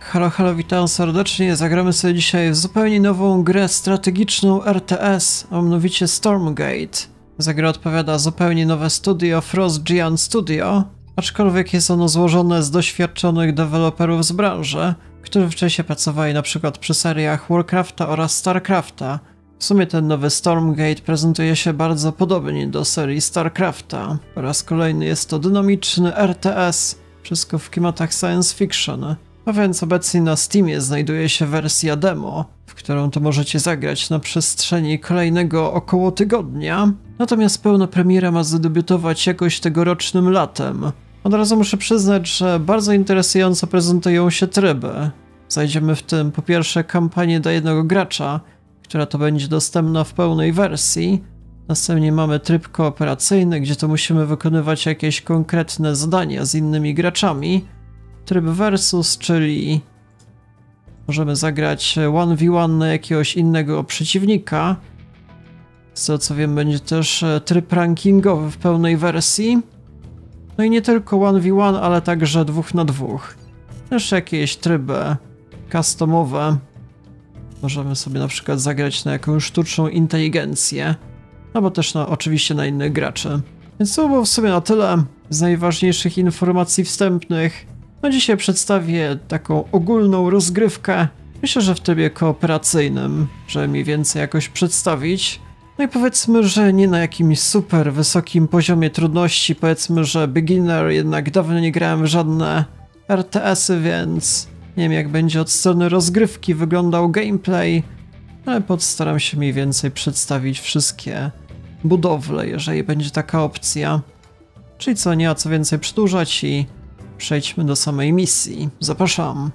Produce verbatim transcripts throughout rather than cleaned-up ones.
Halo, halo, witam serdecznie. Zagramy sobie dzisiaj w zupełnie nową grę strategiczną R T S, a mianowicie Stormgate. Za grę odpowiada zupełnie nowe studio Frost Giant Studio, aczkolwiek jest ono złożone z doświadczonych deweloperów z branży, którzy wcześniej pracowali np. przy seriach Warcrafta oraz Starcrafta. W sumie ten nowy Stormgate prezentuje się bardzo podobnie do serii Starcrafta. Po raz kolejny jest to dynamiczny R T S, wszystko w klimatach science fiction. A więc obecnie na Steamie znajduje się wersja demo, w którą to możecie zagrać na przestrzeni kolejnego około tygodnia. Natomiast pełna premiera ma zadebiutować jakoś tegorocznym latem. Od razu muszę przyznać, że bardzo interesująco prezentują się tryby. Znajdziemy w tym po pierwsze kampanię dla jednego gracza, która to będzie dostępna w pełnej wersji. Następnie mamy tryb kooperacyjny, gdzie to musimy wykonywać jakieś konkretne zadania z innymi graczami. Tryb versus, czyli możemy zagrać jeden na jeden na jakiegoś innego przeciwnika. Z tego co wiem, będzie też tryb rankingowy w pełnej wersji. No i nie tylko jeden na jeden, ale także dwa na dwa. Też jakieś tryby customowe. Możemy sobie na przykład zagrać na jakąś sztuczną inteligencję, albo też na, oczywiście na innych graczy. Więc to było w sumie na tyle z najważniejszych informacji wstępnych. No dzisiaj przedstawię taką ogólną rozgrywkę, myślę, że w trybie kooperacyjnym, żeby mniej więcej jakoś przedstawić. No i powiedzmy, że nie na jakimś super wysokim poziomie trudności, powiedzmy, że beginner, jednak dawno nie grałem w żadne R T S-y, więc nie wiem jak będzie od strony rozgrywki wyglądał gameplay, ale postaram się mniej więcej przedstawić wszystkie budowle, jeżeli będzie taka opcja. Czyli co, nie ma co więcej przedłużać i przejdźmy do samej misji. Zapraszam.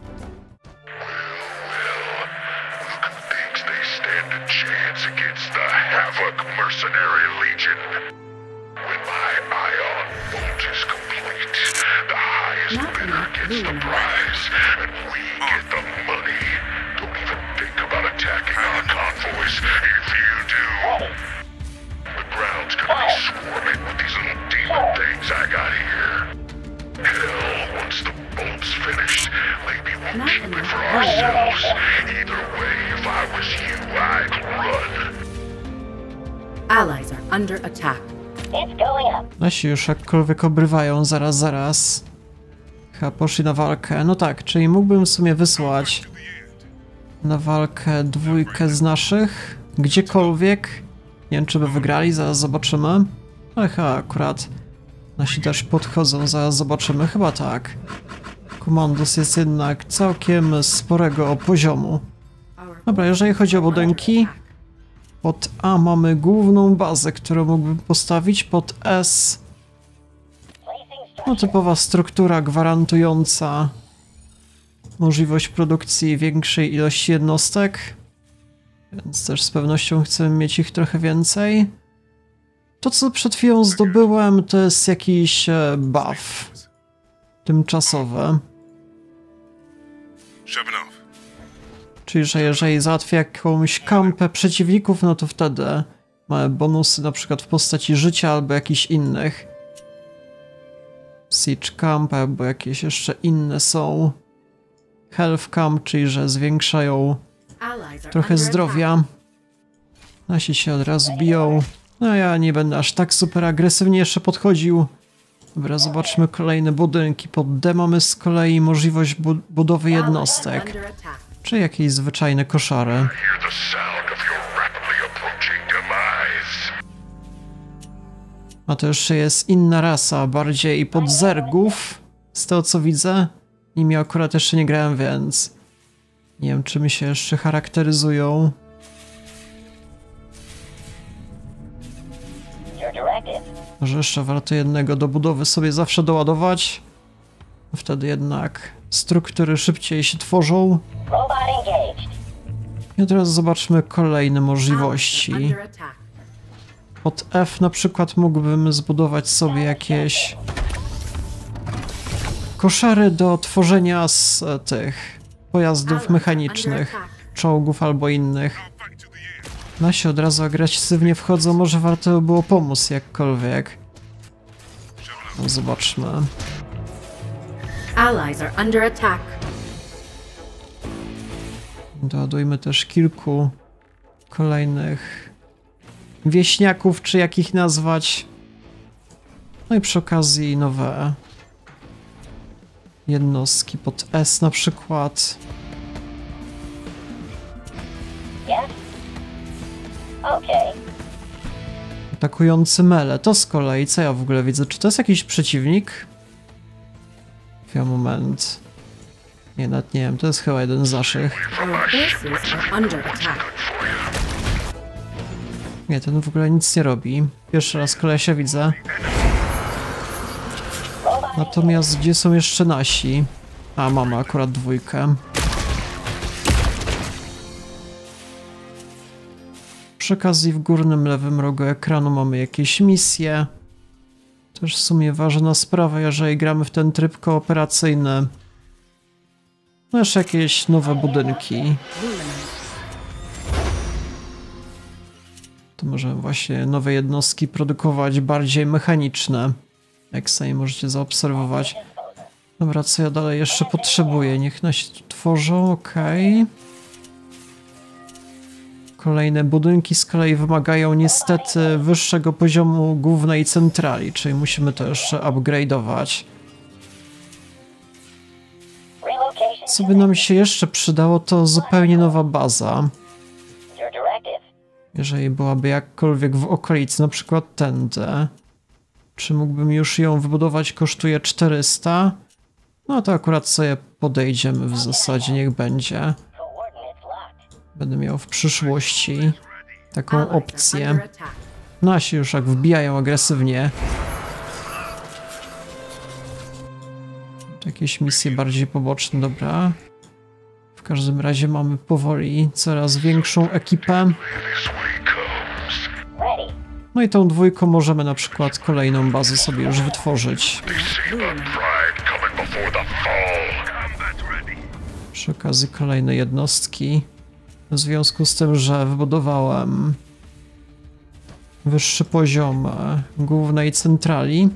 Allies are under attack. Nasi już jakkolwiek obrywają, zaraz, zaraz. Chyba poszli na walkę. No tak, czyli mógłbym w sumie wysłać na walkę dwójkę z naszych, gdziekolwiek. Nie wiem, czy by wygrali, zaraz zobaczymy. Ale chyba akurat nasi też podchodzą, zaraz zobaczymy. Chyba tak. Komandus jest jednak całkiem sporego poziomu. Dobra, jeżeli chodzi o budynki, pod A mamy główną bazę, którą mógłbym postawić, pod S no typowa struktura gwarantująca możliwość produkcji większej ilości jednostek, więc też z pewnością chcemy mieć ich trochę więcej. To co przed chwilą zdobyłem, to jest jakiś buff tymczasowy. Czyli, że jeżeli załatwię jakąś kampę przeciwników, no to wtedy mamy bonusy na przykład w postaci życia albo jakichś innych. Siege Camp albo jakieś jeszcze inne są. Health Camp, czyli że zwiększają trochę zdrowia. Nasi się od razu biją. No ja nie będę aż tak super agresywnie jeszcze podchodził. Dobra, zobaczmy kolejne budynki. Pod D mamy z kolei możliwość bu budowy jednostek. Czy jakieś zwyczajne koszary. A to jeszcze jest inna rasa, bardziej pod zergów, z tego co widzę. Nimi akurat jeszcze nie grałem, więc nie wiem, czy mi się jeszcze charakteryzują. Może jeszcze warto jednego do budowy sobie zawsze doładować. Wtedy jednak struktury szybciej się tworzą. I teraz zobaczmy kolejne możliwości. Pod F na przykład mógłbym zbudować sobie jakieś koszary do tworzenia z tych pojazdów mechanicznych, czołgów albo innych. Nasi od razu agresywnie wchodzą, może warto by było pomóc jakkolwiek. No, zobaczmy. Allies are under attack. Doładujmy też kilku kolejnych wieśniaków, czy jak ich nazwać. No i przy okazji nowe jednostki pod S na przykład. Yes? Okay. Atakujący mele. To z kolei, co ja w ogóle widzę? Czy to jest jakiś przeciwnik? Chwila, moment. Nie, nawet nie wiem, to jest chyba jeden z naszych. Our forces are under attack. Nie, ten w ogóle nic nie robi. Pierwszy raz kolesia widzę. Natomiast gdzie są jeszcze nasi? A, mamy akurat dwójkę. Przy okazji w górnym lewym rogu ekranu mamy jakieś misje. Też w sumie ważna sprawa, jeżeli gramy w ten tryb kooperacyjny. No jeszcze jakieś nowe budynki. To możemy właśnie nowe jednostki produkować bardziej mechaniczne. Jak sami możecie zaobserwować. Dobra, co ja dalej jeszcze potrzebuję? Niech nasi tu tworzą, okej. Okay. Kolejne budynki z kolei wymagają niestety wyższego poziomu głównej centrali, czyli musimy to jeszcze upgrade'ować. Co by nam się jeszcze przydało, to zupełnie nowa baza. Jeżeli byłaby jakkolwiek w okolicy, na przykład tędy. Czy mógłbym już ją wybudować? Kosztuje czterysta. No to akurat sobie podejdziemy w zasadzie, niech będzie. Będę miał w przyszłości taką opcję. Nasi już jak wbijają agresywnie. Jakieś misje bardziej poboczne, dobra. W każdym razie mamy powoli coraz większą ekipę. No i tą dwójką możemy na przykład kolejną bazę sobie już wytworzyć. Przy okazji kolejne jednostki. W związku z tym, że wybudowałem wyższy poziom głównej centrali.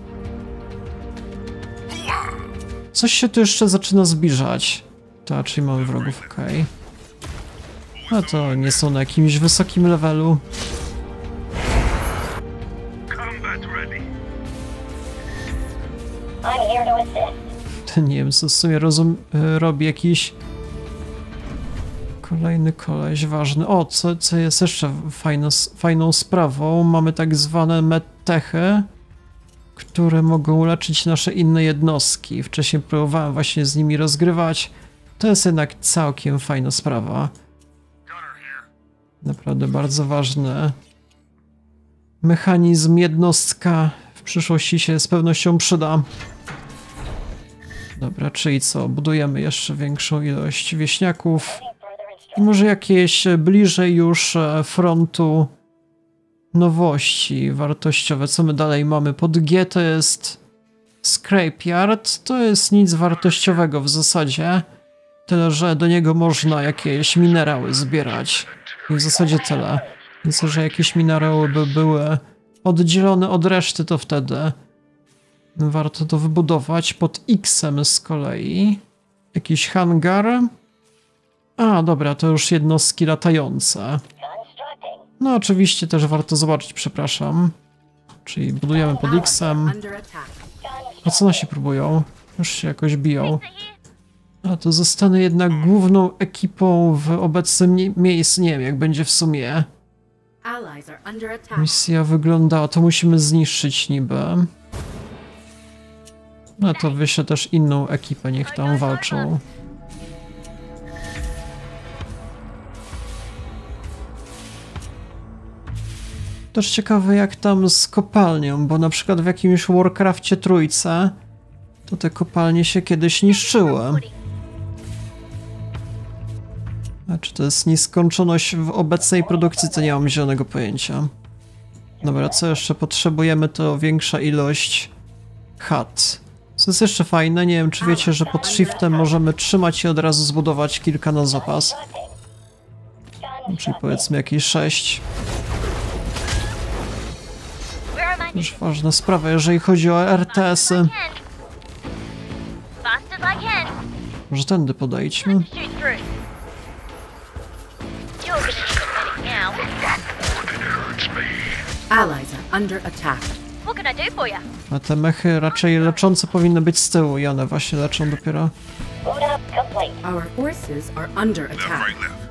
Coś się tu jeszcze zaczyna zbliżać. To, czyli mamy wrogów, okej. Okay. No to nie są na jakimś wysokim levelu. Ten nie wiem, co w sumie rozum robi jakiś kolejny koleś ważny. O, co, co jest jeszcze fajno, fajną sprawą, mamy tak zwane medtechy, które mogą leczyć nasze inne jednostki. Wcześniej próbowałem właśnie z nimi rozgrywać. To jest jednak całkiem fajna sprawa. Naprawdę bardzo ważny mechanizm, jednostka w przyszłości się z pewnością przyda. Dobra, czyli co? Budujemy jeszcze większą ilość wieśniaków. I może jakieś bliżej już frontu nowości wartościowe. Co my dalej mamy? Pod G to jest Scrapyard. To jest nic wartościowego w zasadzie. Tyle, że do niego można jakieś minerały zbierać. I w zasadzie tyle. Więc że jakieś minerały by były oddzielone od reszty, to wtedy warto to wybudować. Pod X-em z kolei jakiś hangar. A, dobra, to już jednostki latające. No oczywiście też warto zobaczyć, przepraszam. Czyli budujemy pod X-em. A co nasi próbują? Już się jakoś biją. A to zostanę jednak główną ekipą w obecnym miejscu. Nie wiem, jak będzie w sumie. Misja wygląda, to musimy zniszczyć niby. No to wyślę też inną ekipę, niech tam walczą. Też ciekawe jak tam z kopalnią, bo na przykład w jakimś Warcrafcie trójce to te kopalnie się kiedyś niszczyły. A czy to jest nieskończoność w obecnej produkcji, to nie mam zielonego pojęcia. Dobra, co jeszcze potrzebujemy, to większa ilość chat. Co jest jeszcze fajne, nie wiem czy wiecie, że pod shiftem możemy trzymać i od razu zbudować kilka na zapas. Czyli powiedzmy jakieś sześć. Już ważna sprawa, jeżeli chodzi o R T S-y. Może tędy podejdźmy. Allies are under attack. What can I do for you? A te mechy raczej leczące powinny być z tyłu i one właśnie leczą dopiero. Boot up complete. Our forces are under Left, attack. right, left.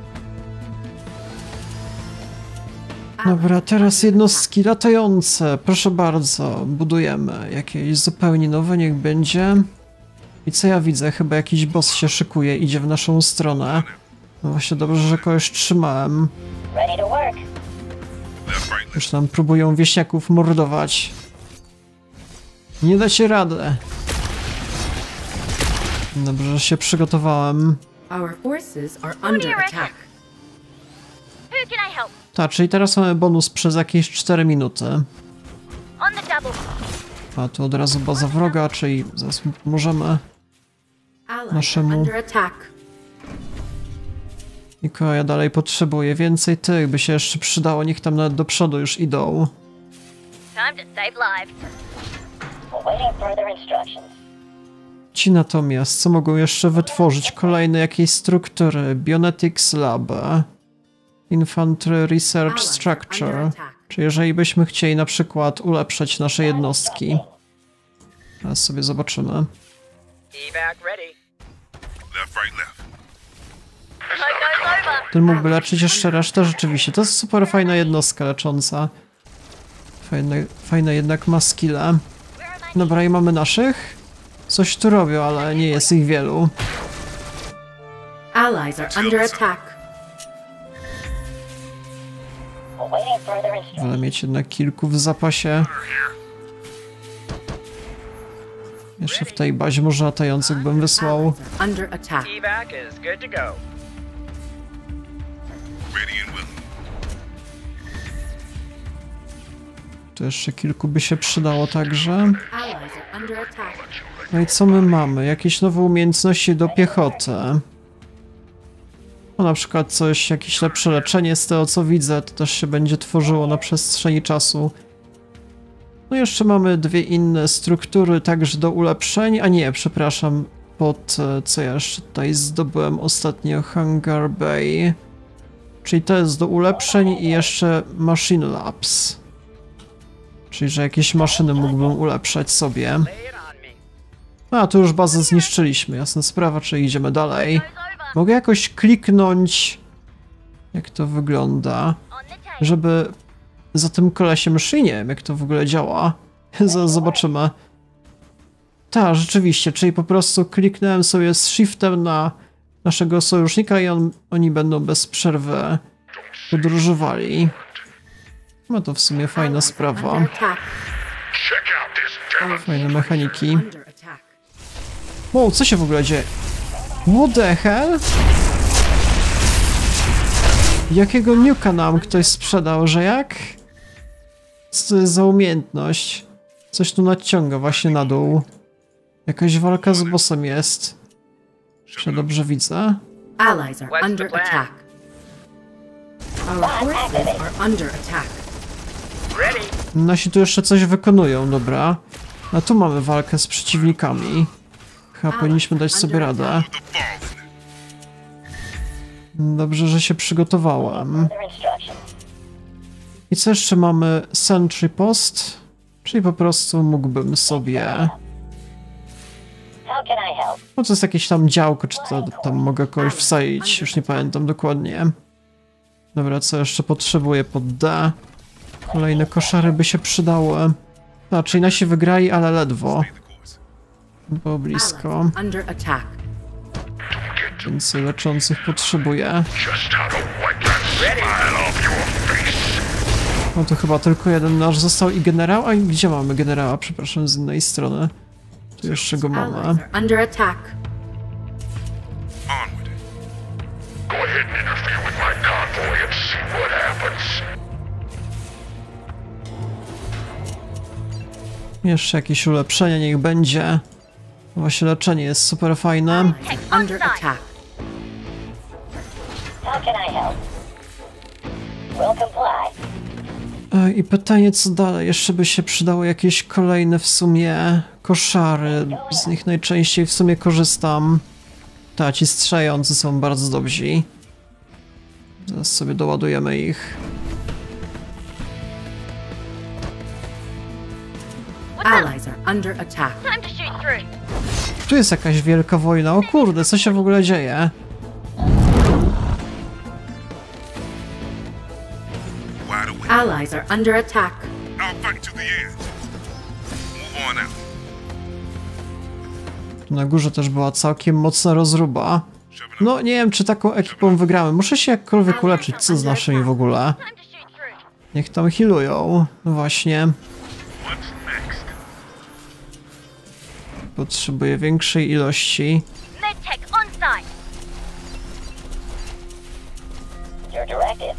Dobra, teraz jednostki latające. Proszę bardzo, budujemy jakieś zupełnie nowe, niech będzie. I co ja widzę? Chyba jakiś boss się szykuje, idzie w naszą stronę. No właśnie, dobrze, że kogoś trzymałem. Ready to work. Left, right, left. Już tam próbują wieśniaków mordować. Nie dacie rady. Dobrze, że się przygotowałem. Our forces are do under you reckon? attack. Who can I help? Tak, czyli teraz mamy bonus przez jakieś cztery minuty. On the double. A tu od razu baza wroga, czyli zaraz mu pomożemy. Allies Naszemu- are under attack. Niko, ja dalej potrzebuję więcej tych, by się jeszcze przydało, niech tam nawet do przodu już idą. Time to save lives. Awaiting further instructions. Ci natomiast, co mogą jeszcze wytworzyć? Kolejne jakieś struktury. Bionetics Lab. Infantry Research Allies are Structure. under attack. Czy jeżeli byśmy chcieli na przykład ulepszać nasze jednostki? Teraz sobie zobaczymy. Evac ready. Left, right, left. Smoke goes over. Ten mógłby leczyć jeszcze resztę, rzeczywiście. To jest super fajna jednostka lecząca. Fajne, fajne jednak ma skille. Where am I? Dobra, i mamy naszych. Coś tu robią, ale nie jest ich wielu. Allies are under attack. Awaiting further instructions. Wolę mieć jednak kilku w zapasie. Jeszcze w tej bazie może latających bym wysłał. Allies are under attack. Evac is good to go. Ready and willing. Tu jeszcze kilku by się przydało także. Allies are under attack. No i co my mamy? Jakieś nowe umiejętności do piechoty. No na przykład coś, jakieś lepsze leczenie z tego co widzę, to też się będzie tworzyło na przestrzeni czasu. No jeszcze mamy dwie inne struktury także do ulepszeń, a nie, przepraszam, pod e, co ja jeszcze tutaj zdobyłem ostatnio, Hangar Bay. Czyli to jest do ulepszeń i jeszcze Machine Labs. Czyli, że jakieś maszyny mógłbym ulepszać sobie. Lay it on me. No, a tu już bazę zniszczyliśmy, jasna sprawa, czyli idziemy dalej. Goes over. Mogę jakoś kliknąć, jak to wygląda, On the table. żeby za tym kolesiem szli, nie wiem jak to w ogóle działa. Zaraz zobaczymy. Tak, rzeczywiście, czyli po prostu kliknąłem sobie z shiftem na naszego sojusznika i on, oni będą bez przerwy podróżowali. No to w sumie fajna sprawa. Under attack. Our Fajne mechaniki. under attack. Wow, co się w ogóle dzieje? What the hell? Jakiego niuka nam ktoś sprzedał, że jak? Co to jest za umiejętność? Coś tu nadciąga właśnie na dół. Jakaś walka z bossem jest. Czy dobrze widzę? Allies are What's the under plan? attack. Our forces are under attack. Ready. Nasi tu jeszcze coś wykonują, dobra. A tu mamy walkę z przeciwnikami. Chyba powinniśmy dać sobie radę. The fallen. Dobrze, że się przygotowałem. Further instructions. I co jeszcze mamy? Sentry Post. Czyli po prostu mógłbym sobie... How can I help? No to jest jakieś tam działko, czy to tam mogę kogoś wsadzić, już nie pamiętam dokładnie. Dobra, co jeszcze potrzebuję pod D? Kolejne koszary by się przydały. A, czyli nasi wygrali, ale ledwo. The course. Było Allies blisko. are under attack. Więcej leczących potrzebuję. No to chyba tylko jeden nasz został i generał. A gdzie mamy generała? Przepraszam, z innej strony. Tu jeszcze go mamy. Allies are under attack. On with it. Jeszcze jakieś ulepszenie, niech będzie. Właśnie leczenie jest super fajne. Take on Under site. attack. How can I help? Will comply. E, I pytanie co dalej? Jeszcze by się przydało jakieś kolejne w sumie koszary. Z nich najczęściej w sumie korzystam. Ta, ci strzelający są bardzo dobrzy. Zaraz sobie doładujemy ich. Allies are under attack. Time to shoot through. Tu jest jakaś wielka wojna. O kurde, co się w ogóle dzieje? Wide awake. Allies are under attack. I'll fight to the end. Move on out. Tu na górze też była całkiem mocna rozruba. No, nie wiem, czy taką ekipą wygramy. Muszę się jakkolwiek uleczyć, co z naszymi w ogóle. Time to shoot through. Niech tam healują. No właśnie. What's next? Potrzebuję większej ilości. Medtech on site. Your directive.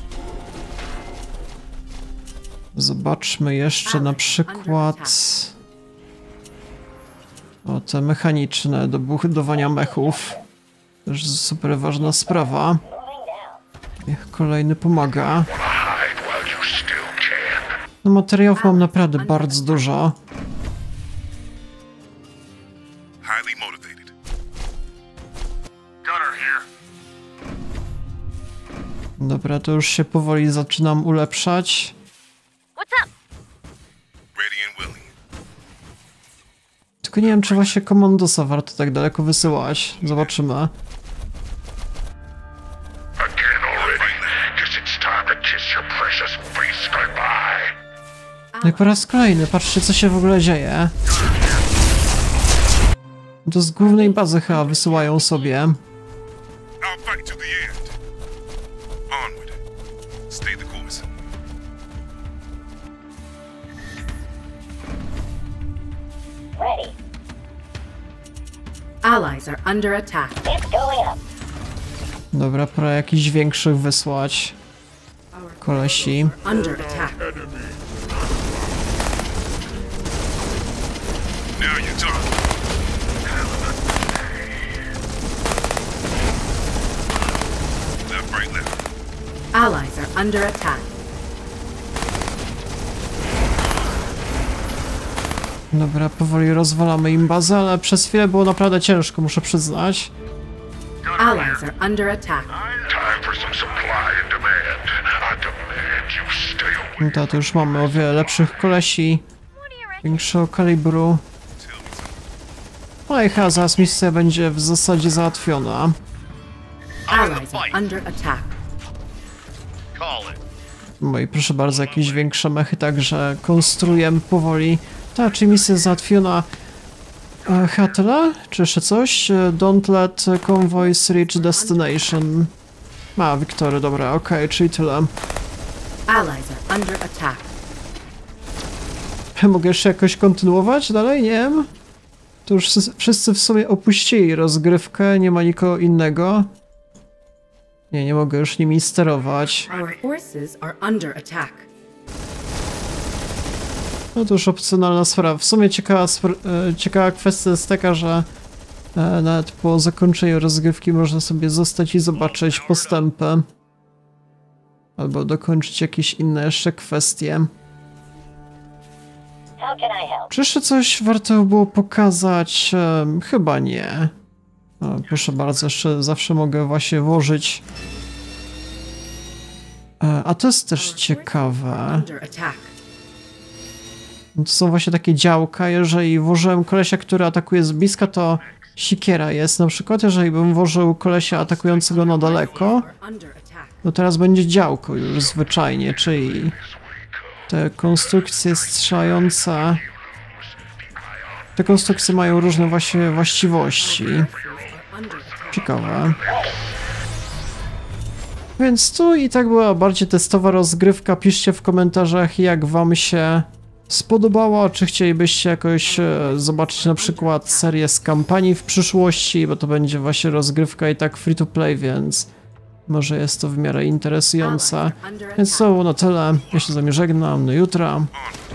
Zobaczmy jeszcze na przykład... O, te mechaniczne do budowania mechów. Też super ważna sprawa. Moving down. Niech kolejny pomaga. No materiałów mam naprawdę bardzo dużo. Highly motivated. Gunner here. Dobra, to już się powoli zaczynam ulepszać. What's up? Ready and willing. Tylko nie wiem, czy właśnie komandosa warto tak daleko wysyłać. Zobaczymy. Again already. Guess it's time to kiss your precious face goodbye. No i po raz kolejny, patrzcie, co się w ogóle dzieje. To z głównej bazy chyba wysyłają sobie. I'll fight to the end. Onward. Stay the course. Ready. Allies are under attack. It's going up. Dobra, pora jakichś większych wysłać. Kolesi. Under attack. Now you talk. Left, right, left. Allies are under attack. Dobra, powoli rozwalamy im bazę, ale przez chwilę było naprawdę ciężko, muszę przyznać. Allies are under attack. Time for some supply and demand. I demand you stay away. No to, to już mamy o wiele lepszych kolesi, What do you reckon? większego kalibru. No i chyba zaraz misja będzie w zasadzie załatwiona. Allies are under attack. Call it. No i proszę bardzo, jakieś większe mechy, także konstruujemy powoli. Ta, czy misja załatwiona? E, chyba tyle? Czy jeszcze coś? E, Don't let convoys reach destination. A, Wiktory, dobra, okej, okay, czyli tyle. Allies are under attack. Mogę jeszcze jakoś kontynuować dalej? Nie wiem. To już wszyscy- wszyscy w sumie opuścili rozgrywkę, nie ma nikogo innego. Nie, nie mogę już nimi sterować. Our forces are under attack. No to już opcjonalna sprawa. W sumie ciekawa, spra- e, ciekawa kwestia jest taka, że e, nawet po zakończeniu rozgrywki można sobie zostać i zobaczyć postępy. Albo dokończyć jakieś inne jeszcze kwestie. How can I help? Czy jeszcze coś warto było pokazać? E, chyba nie. O, proszę bardzo, jeszcze zawsze mogę właśnie włożyć. E, a to jest też ciekawe. Under attack. To są właśnie takie działka, jeżeli włożyłem kolesia, który atakuje z bliska, to sikiera jest. Na przykład, jeżeli bym włożył kolesia atakującego na daleko, Are under attack. no teraz będzie działko już zwyczajnie, czyli te konstrukcje strzelające. Te konstrukcje mają różne właśnie właściwości. Are under attack. Ciekawe. Więc tu i tak była bardziej testowa rozgrywka. Piszcie w komentarzach, jak wam się spodobało, czy chcielibyście jakoś e, zobaczyć na przykład serię z kampanii w przyszłości, bo to będzie właśnie rozgrywka i tak free to play, więc może jest to w miarę interesujące. Więc to było na tyle. Ja się z wami żegnam. Do jutra. Onward.